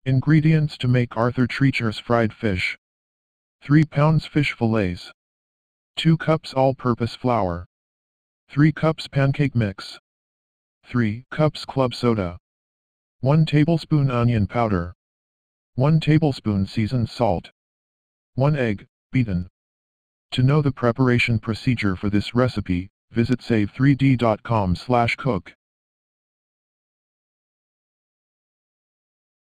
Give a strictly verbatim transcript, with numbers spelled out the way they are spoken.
Ingredients to make Arthur Treacher's fried fish. three pounds fish fillets. two cups all-purpose flour. three cups pancake mix. three cups club soda. one tablespoon onion powder. one tablespoon seasoned salt. one egg, beaten. To know the preparation procedure for this recipe, visit save three d dot com slash cook.